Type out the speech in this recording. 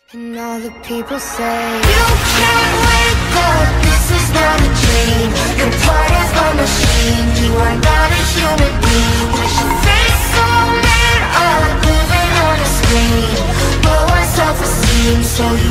And all the people say you can't wake up, this is not a dream. You're part of a machine, you are not a human being. With your face all made up, living on a screen. Low on self-esteem, so you